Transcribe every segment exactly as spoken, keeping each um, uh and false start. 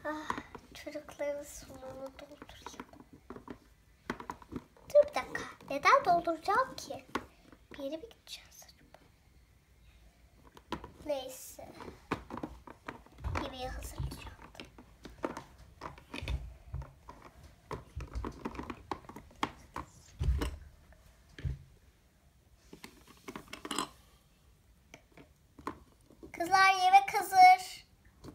Ah, çocukların suyunu doldurayım. Dur bir dakika. Neden dolduracağım ki? Bir yere mi gideceğiz acaba? Neyse. Yemeği hazırlayacağım. Kızlar yemek hazır.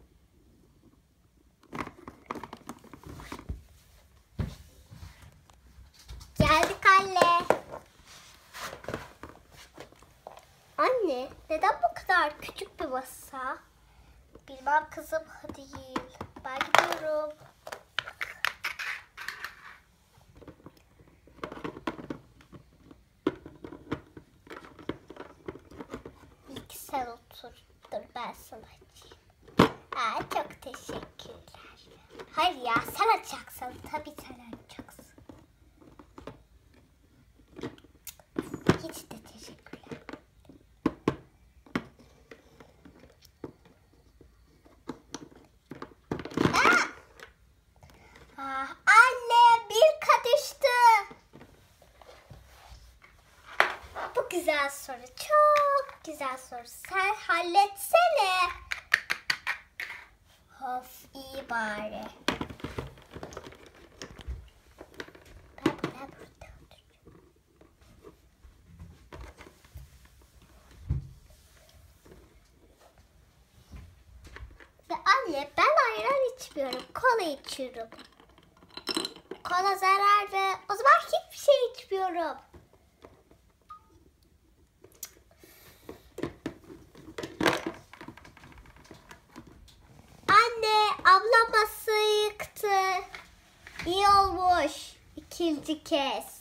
Geldik anne. Anne, neden bu kadar küçük bir masa? Bilmem kızım, hadi yiyin. Ben gidiyorum. İlk sen otur. Dur ben sana açayım. Aa, çok teşekkürler. Hayır ya, sen açacaksın. Tabii sen açacaksın. Hiç de teşekkürler. Aa! Ah, anne bir kadıştı. Bu güzel soru. Çok güzel soru. Sen halletsene. Of iyi bari. Ben, ben burada oturacağım. Ya anne ben ayran içmiyorum. Kola içiyorum. Kola zararlı. O zaman hiçbir şey içmiyorum. Anne, ablam masayı yıktı. İyi olmuş. İkinci kez.